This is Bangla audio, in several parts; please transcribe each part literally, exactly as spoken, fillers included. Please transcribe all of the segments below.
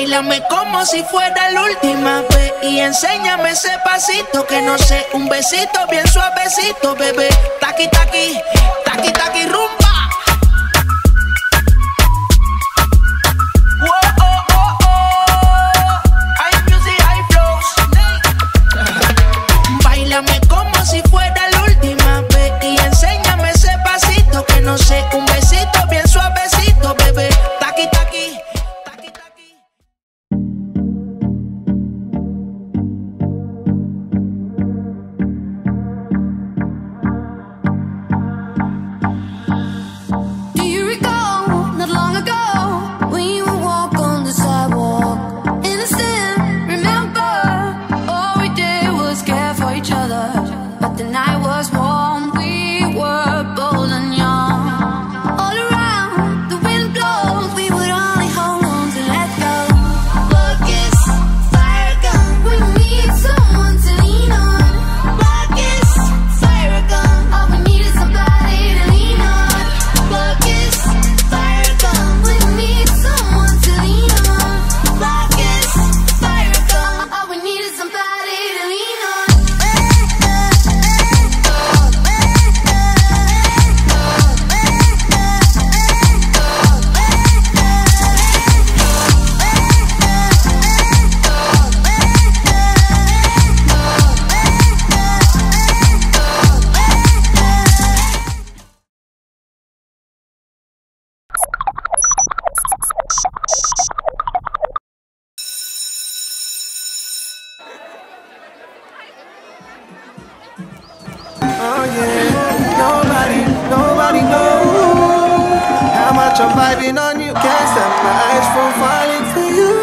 Báilame como si fuera la última vez y enséñame ese pasito que no sé, un besito bien suavecito, bebé. Taqui, taqui, taqui, taqui, rumba. Como si fuera la última vez y enséñame ese pasito que no sé, un besito bien suavecito, bebé. Taqui, taqui, taqui, taqui. Do you recall not long ago when you would walk on the sidewalk? Innocent, remember, all we did was care for each other. But the night was warm, we were bold and young. All around, the wind blows, we would only hold on to let go. Look, it's fire gun, we need someone to lean on. Look, it's fire gun, all we need is somebody to lean on. Look, it's fire gun, we need someone to lean on. Look, it's fire gun, all we need is somebody to lean on. Oh yeah, nobody, nobody knows how much I'm vibing on you. Can't stop my eyes from falling for you.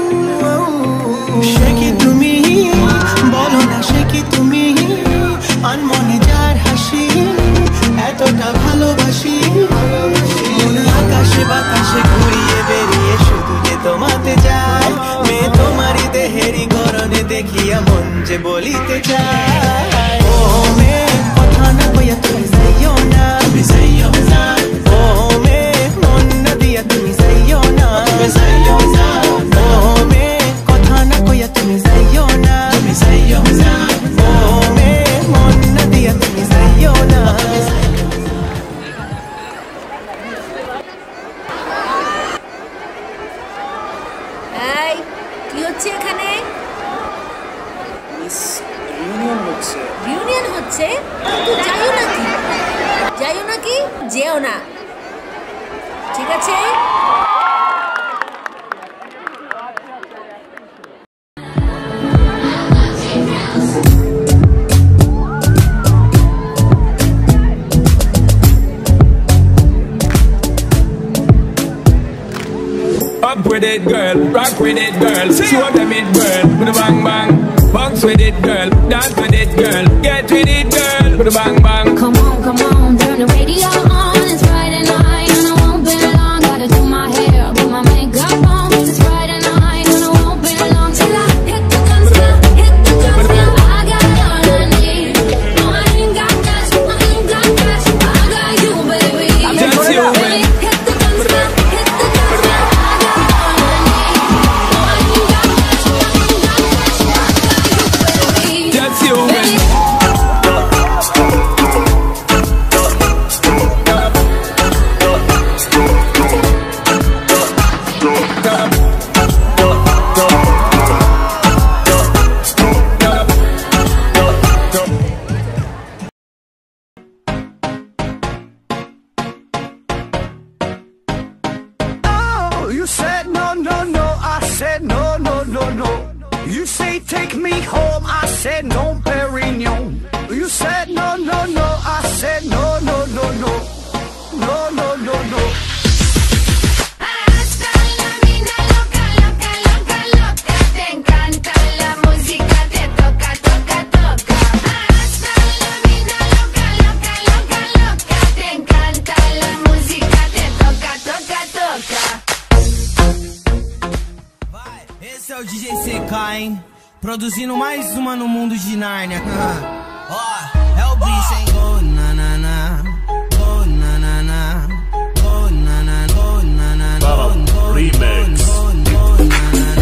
Shake it to me, bolo na shake it to me. Anmone jar hashi, etota bhalobashi. Mone akashe batashe ghuriye beriye shudhu je tomate jay. Me tomari deheri gorone dekhiya mon je bolite jay. Oh me kotha na koya tumi saiyo na, tumi saiyo na. Oh me mon na diya tumi saiyo na, tumi saiyo na. Oh me kotha na koya tumi saiyo na, tumi saiyo na. Oh me mon na diya tumi saiyo na. এই কি হচ্ছে এখানে? মিস রিউনিয়ন হচ্ছে। রিউনিয়ন হচ্ছে? তো যাইও নাকি? যাইও নাকি? যেও না, ঠিক আছে? Up with it, girl. Rock with it, girl. Show them it, girl. With a bang bang. Bounce with it, girl. Dance with it, girl. Get with it, girl. With a bang bang. Come on, come on, turn the radio on. It's Friday night and I won't be long. Gotta do my hair, put my makeup on. It's Friday night and I won't be long till I hit the dance floor, hit the dance floor. I got all I need. No, I ain't got cash, I ain't got cash. I got you, baby. Just you, baby. Hit the dance floor, hit the dance floor. I got all I need. No, I ain't got cash, I ain't got cash. I got you, baby. Just you, baby. Oh, you said no, no, no. I said no, no, no, no. You say take me home. I said no, Perignon. You said no, no, no. I said no, no, no, no. No, no, no, no. Hasta la mina loca, loca, loca, loca. Te encanta la música, te toca, toca, toca. Hasta la mina loca, loca, loca, loca. Te encanta la música, te toca, toca, toca. Vai, esse é o D J C K, hein? Produzindo mais uma no mundo de Nárnia. Ó, é o bicho, hein? Oh, na, na, na. Oh, na, na, na. Oh, na, na, oh, na, na, oh, na, na, oh, na, na.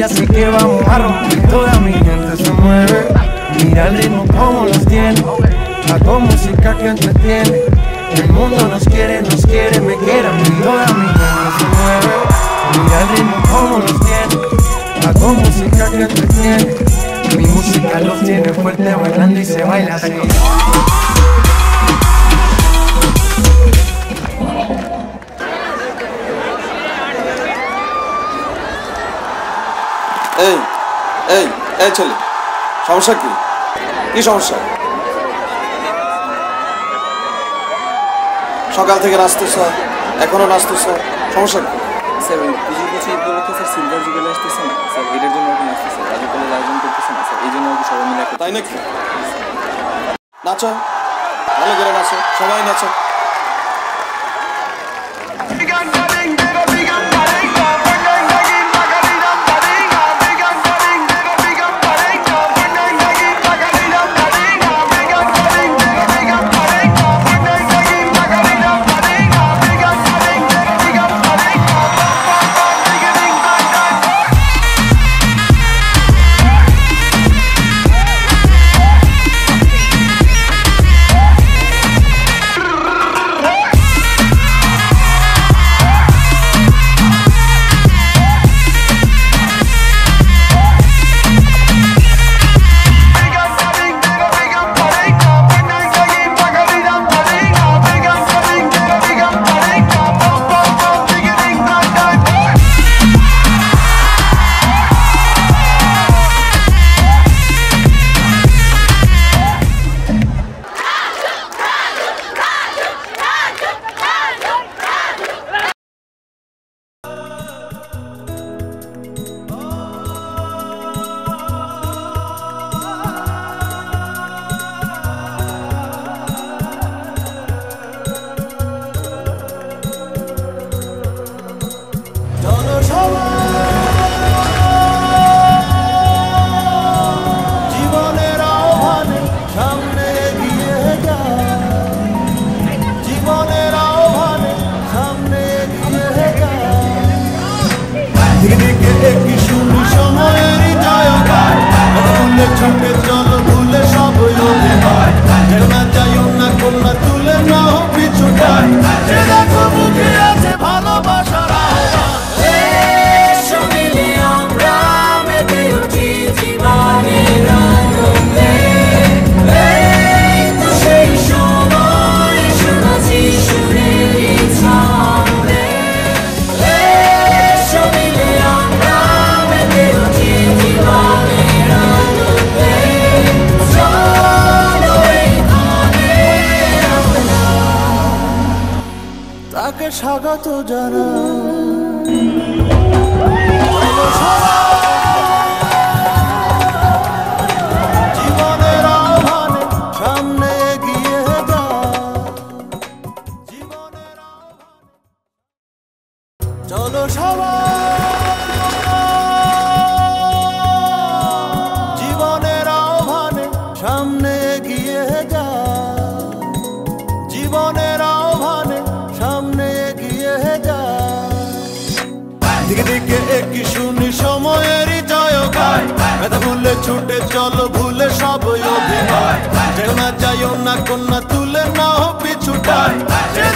sé que vamos a romper. Toda mi gente se mueve. Mira el ritmo como los tiene. Hago música que entretiene. El mundo nos quiere, nos quiere, me quiere a mí. Toda mi gente se mueve. Mira el ritmo como los tiene. Hago música que entretiene. Mi música los tiene fuerte bailando y se baila así. এই এই এই ছেলে সমস্যা কি কি সমস্যা সকাল থেকে নাচতেছ এখনো নাচতেছ সমস্যা কি স্যার ওই পুজো বছর উপলক্ষে স্যার সিলভার জুবিলি আসতেছে না স্যার এটার জন্য আর কি নাচতেছে রাজু কলেজ আয়োজন করতেছে না স্যার এই জন্য আর কি সবাই মিলে তাই নাকি নাচো ভালো করে নাচো সবাই নাচো স্বাগত জানা জীবনের আহ্বানে সামনে এগিয়ে যা জীবনের চলো সবাই জীবনের আহ্বানে সামনে এগিয়ে যা জীবনের আহ্বানে সামনে এগিয়ে যা দিকে দিকে একই শুনি সময়েরই জয়গান ব্যথা ভুলে ছুটে চলো ভুলে সব অভিনয় যেও না যাইও না কন্যা তুলে নাও পিছুটায়